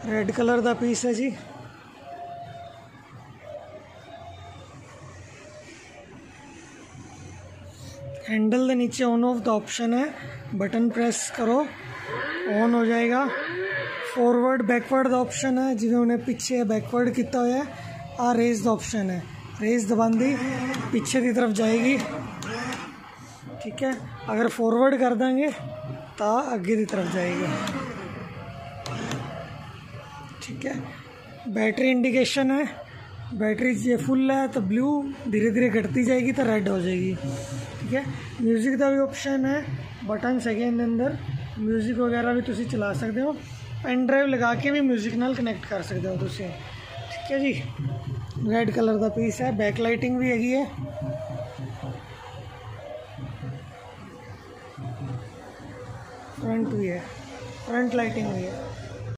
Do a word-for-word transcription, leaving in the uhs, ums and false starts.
Red colour का piece है जी। Handle के नीचे ऑन ऑफ का ऑप्शन है, बटन प्रेस करो ऑन हो जाएगा। फॉरवर्ड बैकवर्ड का ऑप्शन है, जिन्हें उन्हें पीछे बैकवर्ड किया हुआ है। आ रेस का ऑप्शन है, रेस दबांदी पीछे की तरफ जाएगी, ठीक है। अगर फॉरवर्ड कर देंगे तो आगे की तरफ जाएगी, ठीक है। बैटरी इंडिकेशन है, बैटरी ये फुल है तो ब्लू, धीरे धीरे घटती जाएगी तो रेड हो जाएगी, ठीक है। म्यूजिक का भी ऑप्शन है, बटन है अंदर, म्यूजिक वगैरह भी तुसी चला सकते हो। पेन ड्राइव लगा के भी म्यूजिक नाल कनैक्ट कर सकते हो तुसी, ठीक है जी। रेड कलर का पीस है, बैक लाइटिंग भी हैगी है, फ्रंट भी है, फ्रंट लाइटिंग भी है।